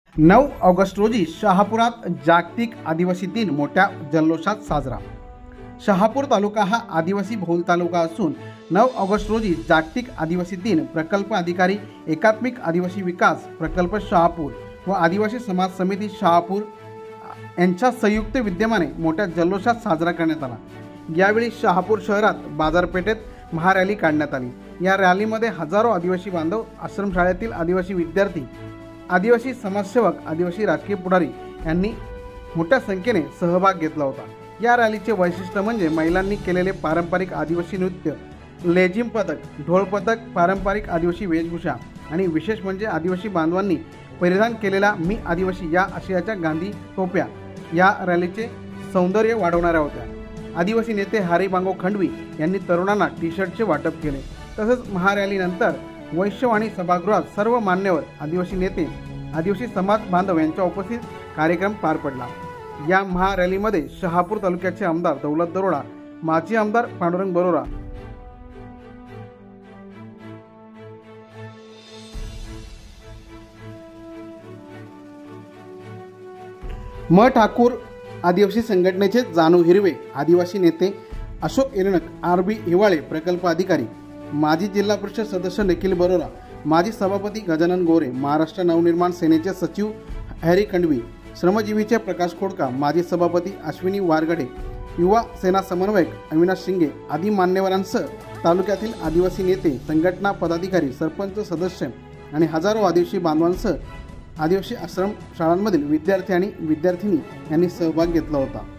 9 August रोजी शहापुरात जागतिक आदिवासी दिन मोठ्या जल्लोषात साजरा। शहापूर तालुका हा आदिवासी बहुल तालुका असून 9 ऑगस्ट रोजी जागतिक आदिवासी दिन प्रकल्प अधिकारी एकात्मिक आदिवासी विकास प्रकल्प शहापूर व आदिवासी समाज समिती शहापूर यांच्या संयुक्त विद्यमाने मोठ्या जल्लोषात साजरा करण्यात आला। यावेळी शहापूर शहरात बाजारपेठेत महारॅली काढण्यात आली। या रॅलीमध्ये हजारो आदिवासी बांधव, आश्रमशाळेतील आदिवासी विद्यार्थी, आदिवासी समाजसेवक, आदिवासी राजकीय पुढारी यांनी मोठ्या संख्येने सहभाग घेतला होता। या रॅलीचे वैशिष्ट्य म्हणजे महिलांनी केलेले पारंपरिक आदिवासी नृत्य, लेझिम पथक, ढोल पथक, पारंपरिक आदिवासी वेशभूषा आणि विशेष म्हणजे आदिवासी बांधवांनी परिधान केलेला मी आदिवासी या आशयाच्या गांधी टोप्या या रॅलीचे सौंदर्य वाढवणाऱ्या होत्या। आदिवासी नेते हरिबांगो खंडवी यांनी तरुणांना टी शर्टचे वाटप केले। तसेच महारॅलीनंतर वैश्यवाणी सभागृहात सर्व मान्यवर आदिवासी नेते, आदिवासी समाज बांधव यांच्या उपस्थित कार्यक्रम पार पडला। या महारॅलीमध्ये शहापूर तालुक्याचे आमदार दौलत दरोडा, माजी आमदार पांडुरंग बरोरा, म ठाकूर आदिवासी संघटनेचे जानू हिरवे, आदिवासी नेते अशोक इरनक, आर.बी. हिवाळे प्रकल्प अधिकारी, माजी जिल्हा परिषद सदस्य निखिल बरोरा, माजी सभापती गजानन गोरे, महाराष्ट्र नवनिर्माण सेनेचे सचिव हॅरी खंडवी, श्रमजीवीचे प्रकाश खोडका, माजी सभापती अश्विनी वारगडे, युवा सेना समन्वयक अविनाश शिंगे आदी मान्यवरांसह तालुक्यातील आदिवासी नेते, संघटना पदाधिकारी, सरपंच सदस्य आणि हजारो आदिवासी बांधवांसह आदिवासी आश्रम शाळांमधील विद्यार्थी आणि विद्यार्थिनी यांनी सहभाग घेतला होता।